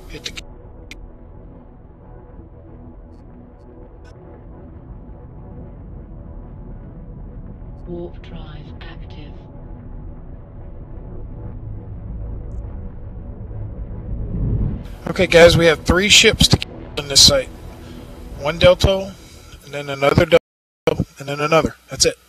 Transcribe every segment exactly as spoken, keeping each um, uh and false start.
Hit the warp drive active. Okay, guys, we have three ships to kill in this site. One Delta, and then another Delta, and then another. That's it.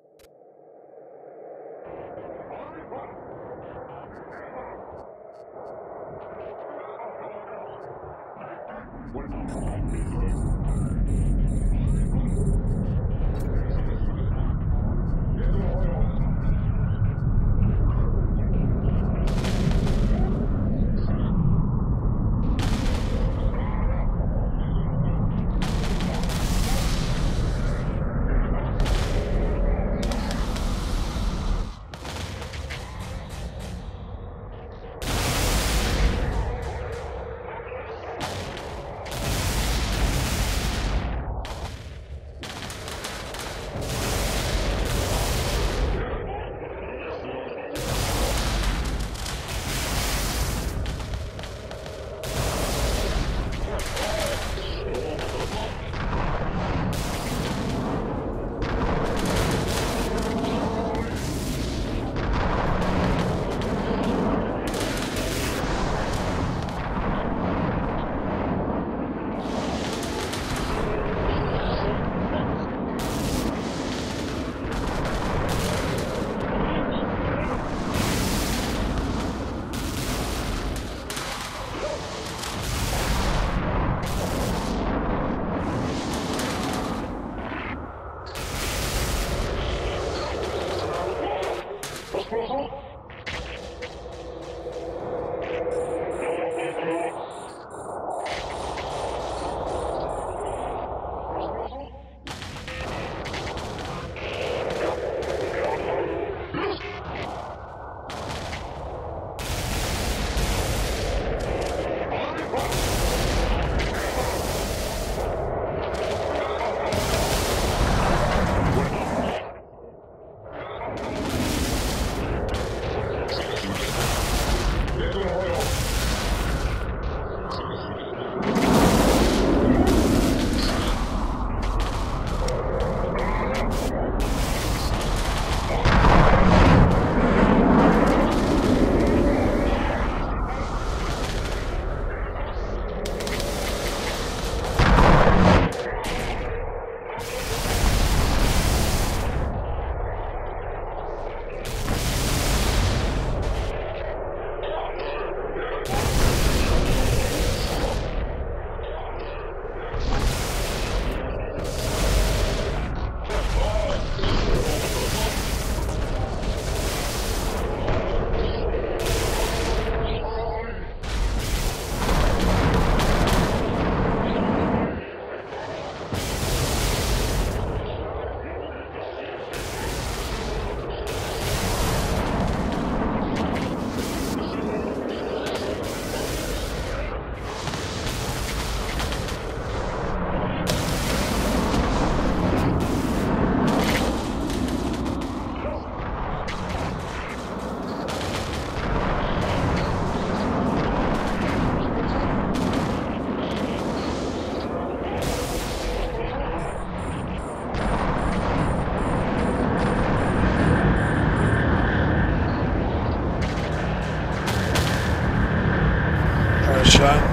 Shot.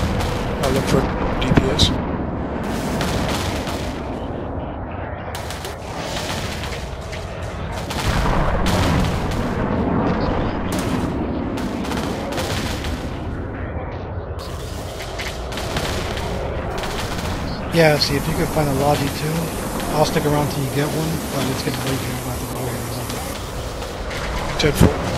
I'll look for D P S. Yeah, see if you can find a lobby too. I'll stick around till you get one, but it's getting late here. I'm about to go here. ten four.